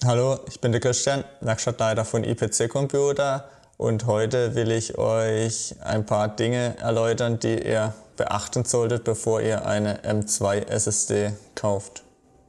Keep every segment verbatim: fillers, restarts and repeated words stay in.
Hallo, ich bin der Christian, Werkstattleiter von I P C Computer, und heute will ich euch ein paar Dinge erläutern, die ihr beachten solltet, bevor ihr eine M zwei S S D kauft.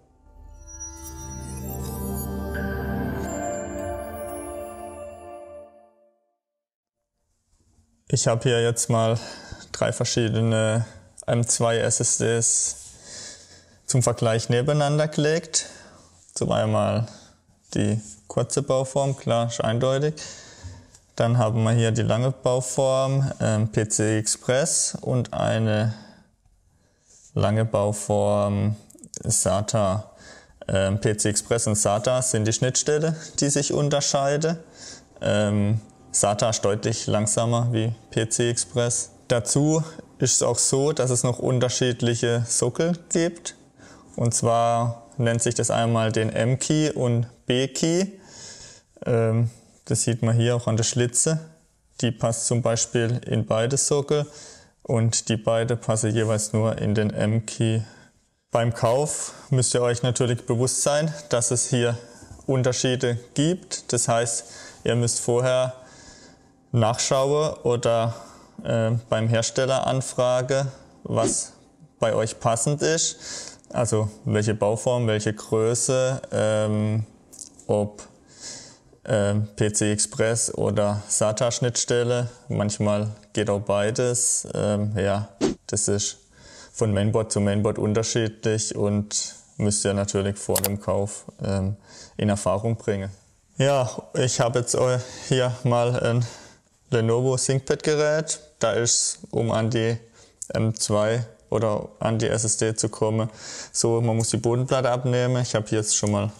Ich habe hier jetzt mal drei verschiedene M zwei S S Ds zum Vergleich nebeneinander gelegt. Zum einmal die kurze Bauform, klar, ist eindeutig. Dann haben wir hier die lange Bauform ähm, P C I Express und eine lange Bauform SATA. Ähm, P C I Express und SATA sind die Schnittstelle, die sich unterscheiden. Ähm, SATA ist deutlich langsamer wie P C I Express. Dazu ist es auch so, dass es noch unterschiedliche Sockel gibt. Und zwar nennt sich das einmal den M-Key und B-Key. Ähm, das sieht man hier auch an der Schlitze. Die passt zum Beispiel in beide Sockel und die beide passen jeweils nur in den M-Key. Beim Kauf müsst ihr euch natürlich bewusst sein, dass es hier Unterschiede gibt. Das heißt, ihr müsst vorher nachschauen oder äh, beim Hersteller anfragen, was bei euch passend ist. Also welche Bauform, welche Größe, ähm, ob ähm, P C I Express oder SATA-Schnittstelle. Manchmal geht auch beides. Ähm, ja, das ist von Mainboard zu Mainboard unterschiedlich und müsst ihr natürlich vor dem Kauf ähm, in Erfahrung bringen. Ja, ich habe jetzt hier mal ein Lenovo ThinkPad-Gerät. Da ist, um an die M zwei oder an die S S D zu kommen, so, man muss die Bodenplatte abnehmen. Ich habe hier jetzt schon mal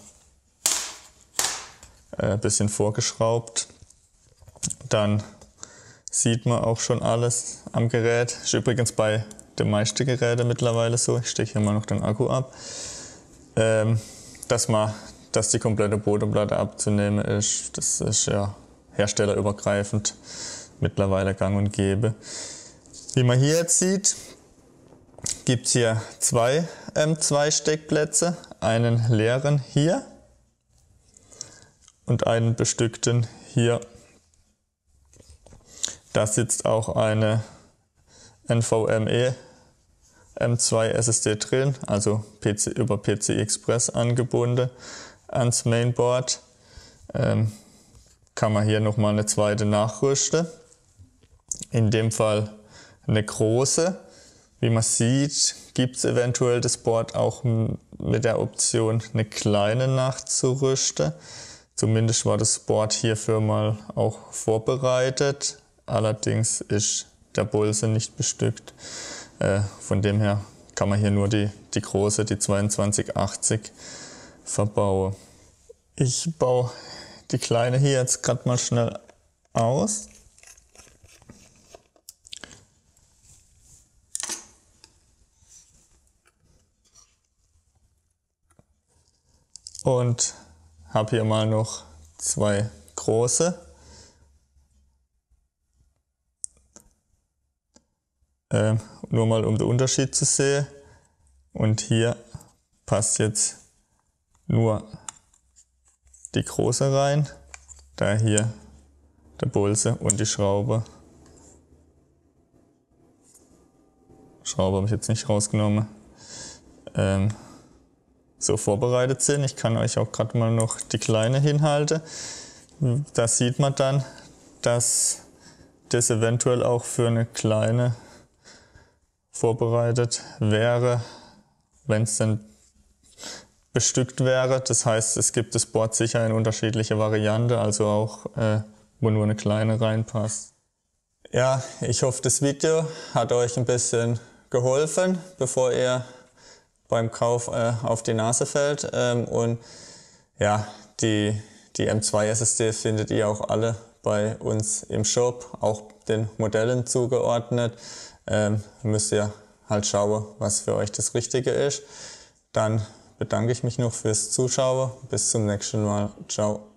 ein bisschen vorgeschraubt. Dann sieht man auch schon alles am Gerät. Ist übrigens bei den meisten Geräten mittlerweile so. Ich stecke hier mal noch den Akku ab. Ähm, dass man, dass die komplette Bodenplatte abzunehmen ist, das ist ja herstellerübergreifend mittlerweile gang und gäbe. Wie man hier jetzt sieht, gibt es hier zwei M zwei Steckplätze, einen leeren hier und einen bestückten hier. Da sitzt auch eine NVMe M zwei S S D drin, also P C, über P C I Express angebunden ans Mainboard. Ähm, kann man hier nochmal eine zweite nachrüsten. In dem Fall eine große. Wie man sieht, gibt es eventuell das Board auch mit der Option, eine kleine nachzurüsten. Zumindest war das Board hierfür mal auch vorbereitet. Allerdings ist der Bolzen nicht bestückt. Äh, von dem her kann man hier nur die, die große, die zweiundzwanzig achtzig, verbauen. Ich baue die kleine hier jetzt gerade mal schnell aus. Und habe hier mal noch zwei große. Ähm, nur mal um den Unterschied zu sehen. Und hier passt jetzt nur die große rein. Da hier der Bolzen und die Schraube. Schraube habe ich jetzt nicht rausgenommen. Ähm, so vorbereitet sind. Ich kann euch auch gerade mal noch die kleine hinhalten. Da sieht man dann, dass das eventuell auch für eine kleine vorbereitet wäre, wenn es dann bestückt wäre. Das heißt, es gibt das Board sicher in unterschiedliche Varianten, also auch äh, wo nur eine kleine reinpasst. Ja, ich hoffe, das Video hat euch ein bisschen geholfen, bevor ihr beim Kauf äh, auf die Nase fällt. Ähm, und ja, die, die M zwei S S Ds findet ihr auch alle bei uns im Shop, auch den Modellen zugeordnet. Ähm, müsst ihr halt schauen, was für euch das Richtige ist. Dann bedanke ich mich noch fürs Zuschauen. Bis zum nächsten Mal. Ciao.